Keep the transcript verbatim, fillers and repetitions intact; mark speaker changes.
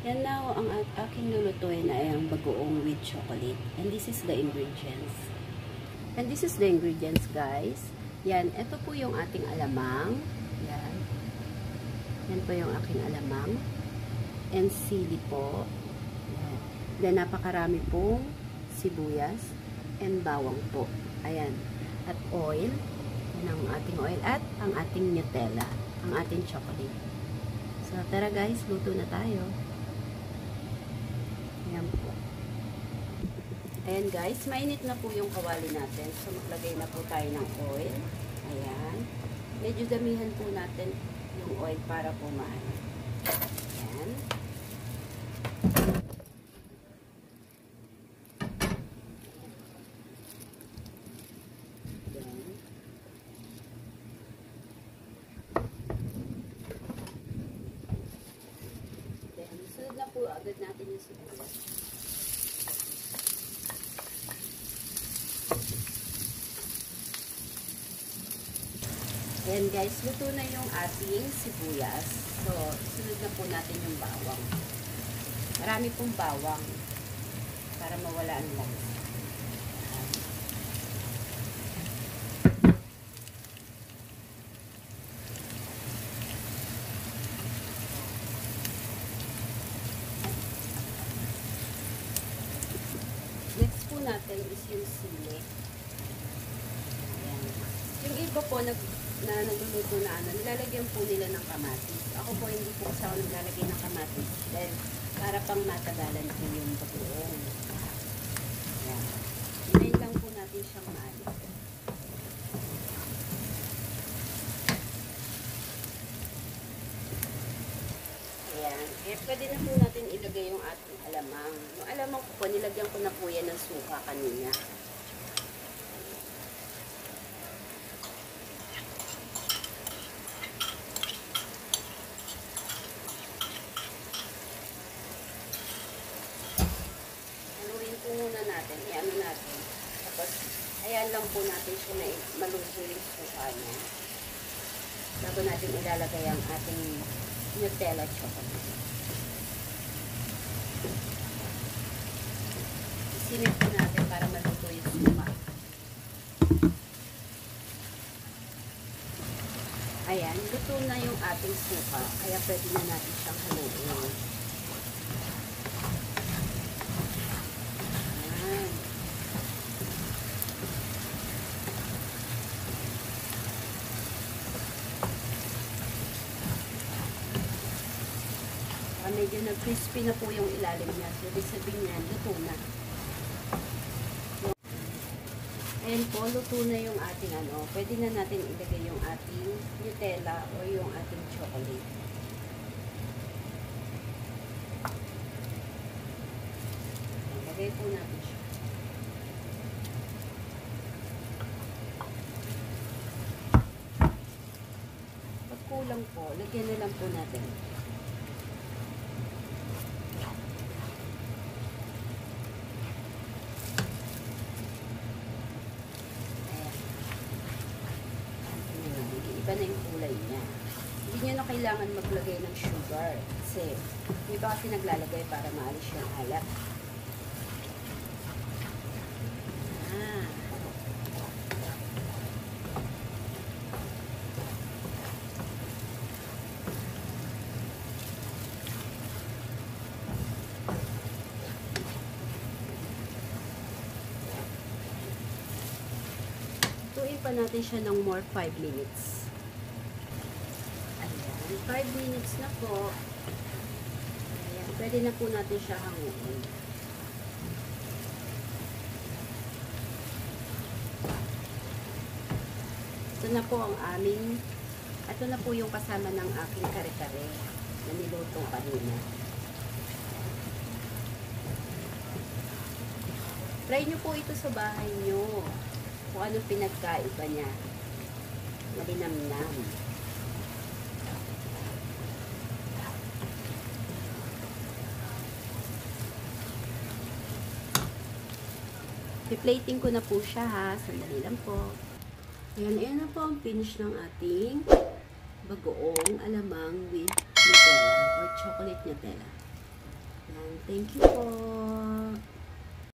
Speaker 1: Yan now, ang aking lulutuin ay ang bagoong with chocolate. And this is the ingredients. And this is the ingredients, guys. Yan, ito po yung ating alamang. Yan. Yan po yung aking alamang. And sili po. Yan. Then, napakarami pong sibuyas and bawang po. Ayan. At oil. Yan ang ating oil. At ang ating Nutella. Ang ating chocolate. So, tara guys, luto na tayo. Ayan po. Ayan guys, mainit na po yung kawali natin. So, maglagay na po tayo ng oil. Ayan. Medyo damihan po natin yung oil para po maano. Ayan. Ayan. Sunod na po agad natin yung sibuyas. Ayan guys, luto na yung ating sibuyas. So, sunod na po natin yung bawang. Marami pong bawang para mawala ang lansa. Next po natin is yung sili. Ayan. Yung iba po nag na nagluluto na ano, nilalagyan po nila ng kamatis. Ako po hindi po kasi ako naglalagay ng kamatis dahil para pang matagalan po yung bagoong. Ayan. Hinayin lang po natin siyang maalit. Ayan. Eh, pwede na po natin ilagay yung ating alamang. Yung alamang ko po, nilagyan ko na po yan ng suka kanina. Muna natin, i-ano natin. Tapos, ayan lang po natin siya na maluto yung suka niya. Bago natin ilalagay ang ating Nutella chocolate. Isinip po natin para maluto yung suka. Ayan, luto na yung ating suka. Kaya pwede na natin siyang haluin. Medyo nag-crispy na po yung ilalim niya. So, ibig sabihin niya, luto na. Ayan po, luto na yung ating ano. Pwede na natin ilagay yung ating Nutella o yung ating chocolate. Ilagay po natin siya. Pag kulang po, lagyan na lang po natin. Iba na yung kulay niya. Hindi nyo na kailangan maglagay ng sugar. Kasi, may ba kasi naglalagay para maalis yung alat. Ah. Tuin pa natin siya ng more five minutes. five minutes na po. Ayan, pwede na po natin siya hanguin. Ito na po ang aming, ito na po yung kasama ng aking kare-kare na niluto kanina. Try nyo po ito sa bahay nyo. Kung ano pinagkaiba niya. Malinamnam. Piplating ko na po siya ha. Sandali lang po. Ayan, ayan na po ang finish ng ating bagoong alamang with Nutella or chocolate Nutella. Thank you po.